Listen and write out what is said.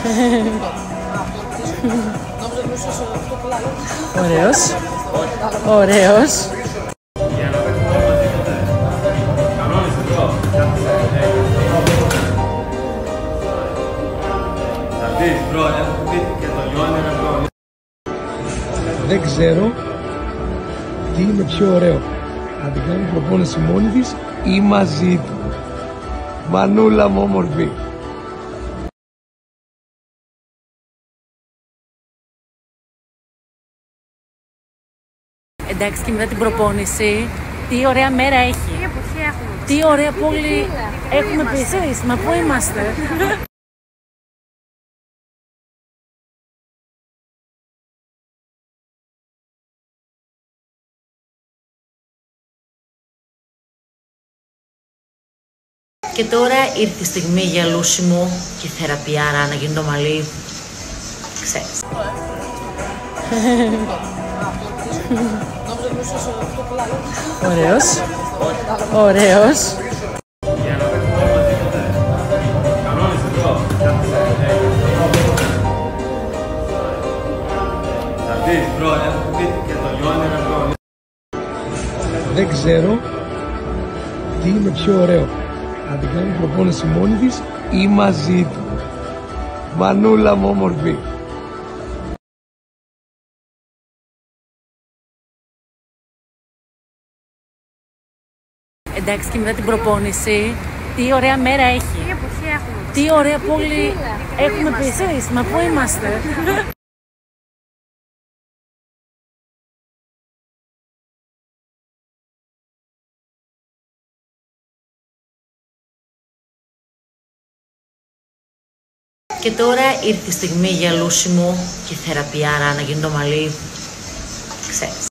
Ωραίος. Ωραίος. Δεν ξέρω τι είναι πιο ωραίο, να την κάνει προπόνηση μόνη της ή μαζί του. Μανούλα μου όμορφη. Εντάξει, και μετά την προπόνηση, τι ωραία μέρα έχει. Τι εποχή έχουμε. Τι ωραία πόλη έχουμε πει εσείς. Μα πού είμαστε. Και τώρα ήρθε η στιγμή για λούσιμο και θεραπιάρα να γίνει το μαλλί. Ξέρεις. Ωραίος. Ωραίος. Δεν ξέρω τι είναι πιο ωραίο, να την κάνει προπόνηση μόνη της ή μαζί του. Μανούλα μου όμορφη. Εντάξει, και μετά την προπόνηση, τι ωραία μέρα έχει. Τι εποχή έχουμε. Τι ωραία πόλη έχουμε πει εσείς. Μα πού είμαστε. Και τώρα ήρθε η στιγμή για λούσιμο και θεραπιάρα να γίνει το μαλλί. Ξέρεις.